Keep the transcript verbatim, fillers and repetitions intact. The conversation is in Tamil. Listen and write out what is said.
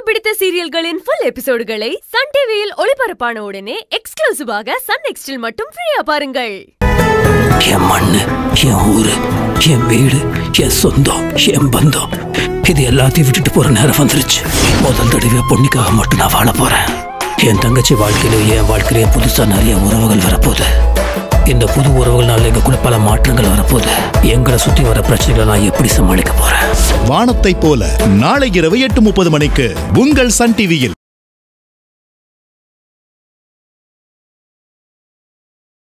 பிடித்த சீரியல்களின் full எபிசோடுகளை சன் டிவியில் ஒளிபரப்பான உடனே எக்ஸ்க்ளூசிவாக சன் நெக்ஸ்டில் மட்டும் ஃப்ரீயா பாருங்கள். என் மண்ணு, என் ஊரு, என் வீடு, என் சொந்தம், என் பந்தம், இது எல்லாத்தையும் விட்டுட்டு போற நேரம் வந்துருச்சு. முதல் தடவை பொண்ணுக்காக மட்டும் நான் வாழ போறேன். என் தங்கச்சி வாழ்க்கையில என் வாழ்க்கையிலேயே புதுசா நிறைய உறவுகள் வரப்போகுது. இந்த புது உறவுகள்னால எங்களுக்குள்ள பல மாற்றங்கள் வரப்போகுது. எங்களை சுத்தி வர பிரச்சனைகளை நான் எப்படி சமாளிக்க போறேன்? வானத்தை போல நாளை இரவு எட்டு முப்பது மணிக்கு உங்கள் சன் டிவியில்.